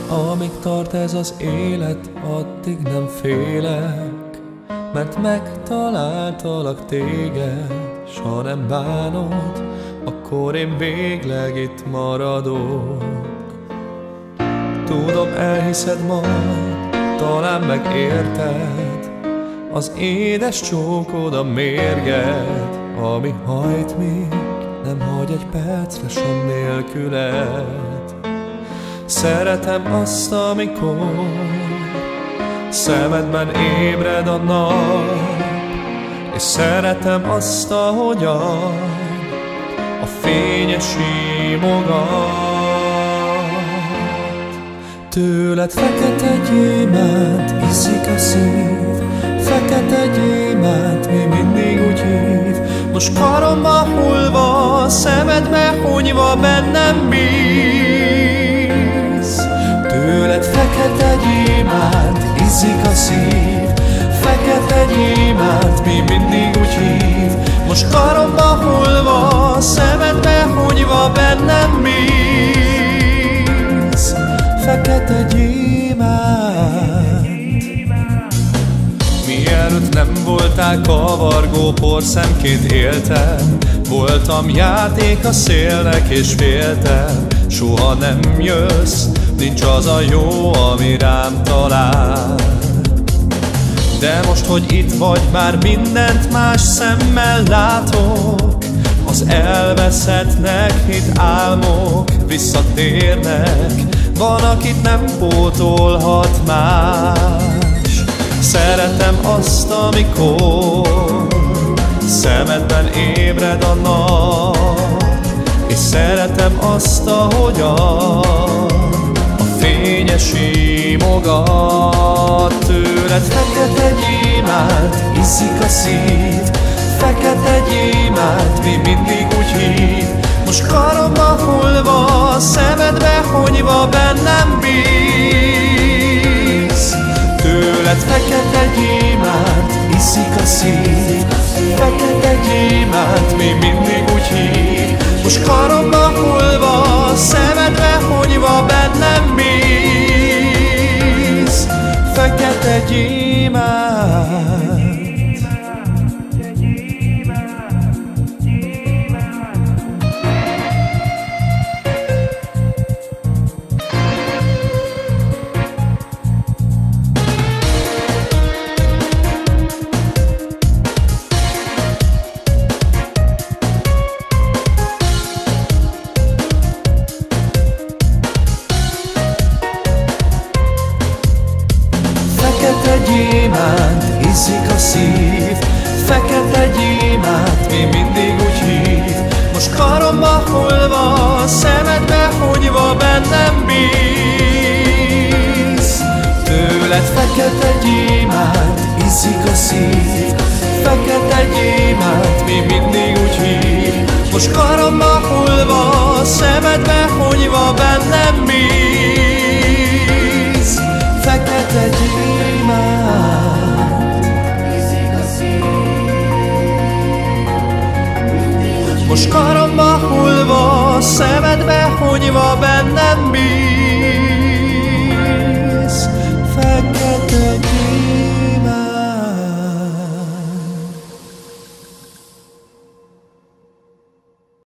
Amíg tart ez az élet, addig nem félek, mert megtaláltalak téged, s ha nem bánod, akkor én végleg itt maradok. Tudom, elhiszed majd, talán megérted, az édes csókod a mérged, ami hajt még, nem hagy egy percre sem nélküled. Szeretem azt, amikor szemedben ébred a nap, és szeretem azt, ahogyan a fényes simogat. Tőled fekete gyémánt, iszik a szív, fekete gyémánt, mi mindig úgy hív. Most karomba hullva, szemedbe hunyva, bennem bíz. Tőled fekete gyémánt, iszik a szív, fekete gyémánt, mi mindig úgy hív. Most karomba hullva, szemedbe hunyva, bennem bíz. Fekete gyémánt. Mielőtt nem voltál, kavargó porszemként éltem, voltam játék a szélnek és féltem. Soha nem jössz, nincs az a jó, ami rám talál. De most, hogy itt vagy, már mindent más szemmel látok. Az elveszettnek hitt álmok visszatérnek, van, akit nem pótolhat más. Szeretem azt, amikor szemedben ébred a nap, és szeretem azt, ahogyan a fényes simogat. Tőled fekete gyémánt, iszik a szív, fekete gyémánt, mi mindig úgy hív. Most karomba hullva, szemedbe hunyva, bennem bíz. Tőled fekete gyémánt, iszik a szív, fekete gyémánt, mi mindig úgy hív. Most karomba hullva, szemedbe hunyva, bennem bíz. Fekete gyémánt. Fekete gyémánt, iszik a szív, fekete gyémánt, mi mindig úgy hív. Most karomba hullva, szemedbe hunyva, bennem bíz. Tőled fekete gyémánt, iszik a szív, fekete gyémánt, mi mindig úgy hív. Most karomba hullva, szemedbe hunyva, bennem bíz. Fekete gyémánt. Most karomba hullva, szemedbe hunyva, bennem bíz.